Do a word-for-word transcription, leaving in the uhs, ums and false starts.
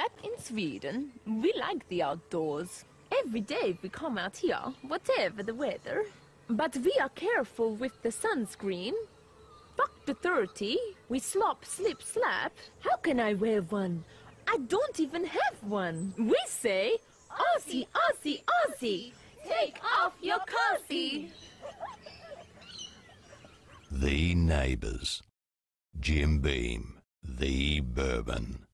back in Sweden, we like the outdoors. Every day we come out here, whatever the weather. But we are careful with the sunscreen. Fuck the thirty. We slop, slip, slap. How can I wear one? I don't even have one. We say, Aussie, Aussie, Aussie. Take off your cozy. The Neighbours. Jim Beam, the Bourbon.